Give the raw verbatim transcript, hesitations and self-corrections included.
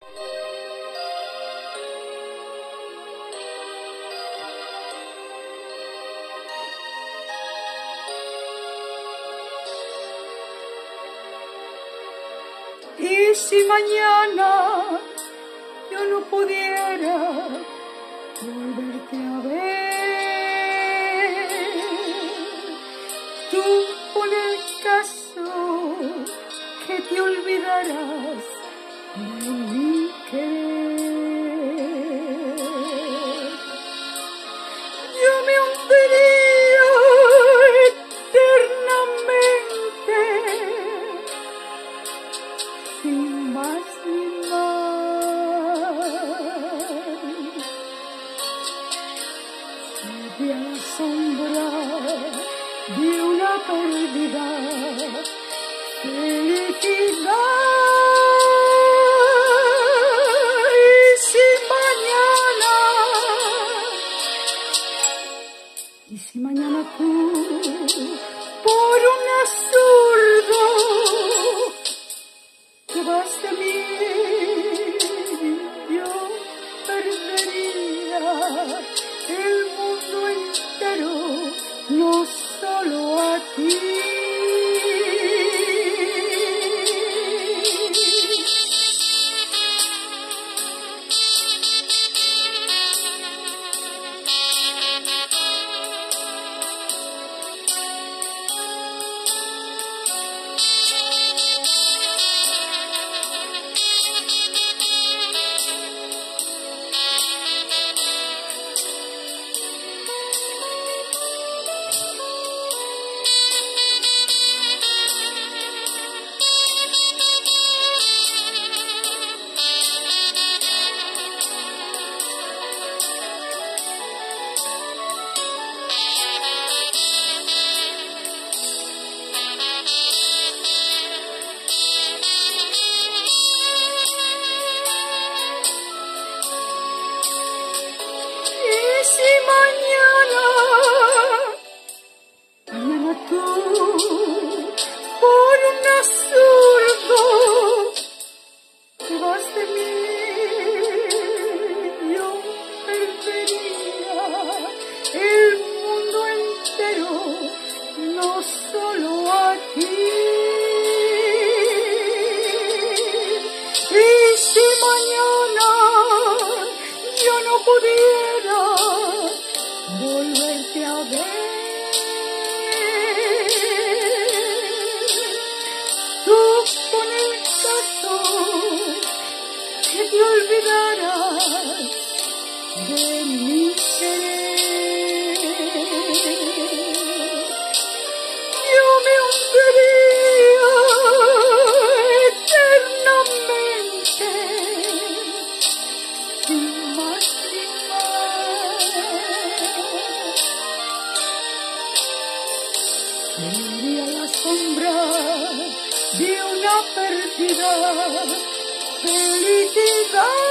Y si mañana yo no pudiera volverte a ver, tú pon el caso que te olvidarás de mi querer. Yo me hundiría eternamente sin más ni más, de la sombra de una perdida felicidad. Y si mañana, y si mañana tú, por un absurdo, te vas de mí, yo perdería el mundo entero, no solo a ti. Si mañana, mañana tú, por un absurdo, te vas de mí, yo perdería el mundo entero, no solo a ti. Y si mañana yo no pudiera volverte a ver, tú pon el caso que te olvidarás de mi querer. Yo me hundiría eternamente sin más ni más. Sería la sombra de una perdida felicidad.